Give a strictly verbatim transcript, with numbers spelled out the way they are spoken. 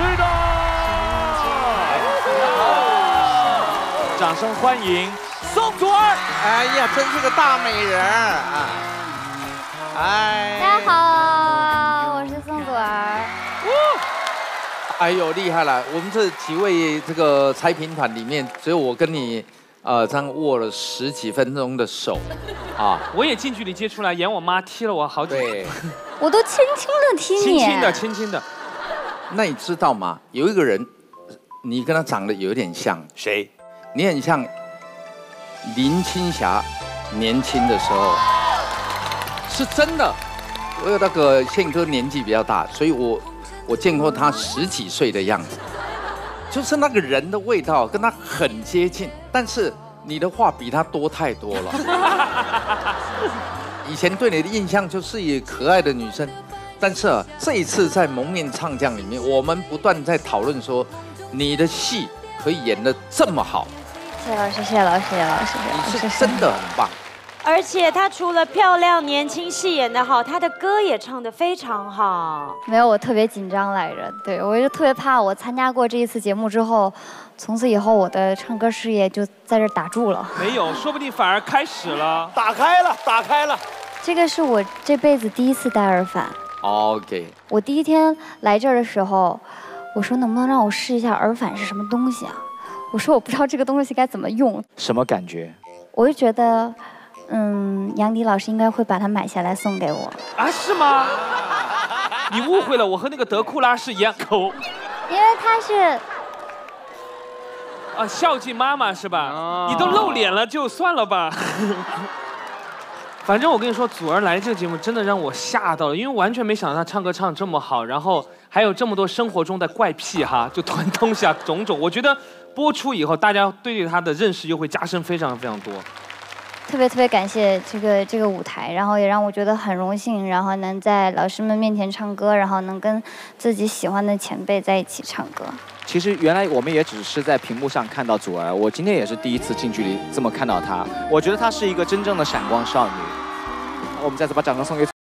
的。掌声欢迎宋祖儿。 哎呀，真是个大美人啊！哎， 大家好，我是宋祖儿。 哎呦，厉害了！我们这几位这个裁评团里面，只有我跟你，呃，这样握了十几分钟的手，啊， 我也近距离接触了，演我妈踢了我好几。 对， 我都轻轻的踢你。 轻轻的，轻轻的。 那你知道吗？有一个人，你跟他长得有点像， 谁？ 你很像林青霞年轻的时候，是真的。我有那个宪哥年纪比较大，所以我。我见过他十几岁的样子，就是那个人的味道跟他很接近，但是你的话比他多太多了。以前对你的印象就是一个可爱的女生，但是啊，这一次在《蒙面唱将》里面，我们不断在讨论说，你的戏可以演得这么好。 谢谢老师，谢谢老师，谢谢老师， 你是真的很棒。 而且她除了漂亮、年轻、戏演得好，她的歌也唱得非常好。 没有，我特别紧张来着，对我就特别怕，我参加过这一次节目之后，从此以后我的唱歌事业就在这打住了。 没有，说不定反而开始了， 打开了，打开了。 这个是我这辈子第一次戴耳返。 OK。 我第一天来这儿的时候，我说能不能让我试一下耳返是什么东西啊？我说我不知道这个东西该怎么用。 什么感觉？ 我就觉得。嗯，杨迪老师应该会把它买下来送给我啊？是吗？你误会了，我和那个德库拉是一样口， 因为他是啊，孝敬妈妈是吧？哦、你都露脸了，就算了吧。反正我跟你说，祖儿来这个节目真的让我吓到了，因为完全没想到她唱歌唱这么好，然后还有这么多生活中的怪癖哈，就囤东西啊，种种。我觉得播出以后，大家对她的认识又会加深非常非常多。 特别特别感谢这个这个舞台，然后也让我觉得很荣幸，然后能在老师们面前唱歌，然后能跟自己喜欢的前辈在一起唱歌。 其实原来我们也只是在屏幕上看到祖儿，我今天也是第一次近距离这么看到她，我觉得她是一个真正的闪光少女。我们再次把掌声送给。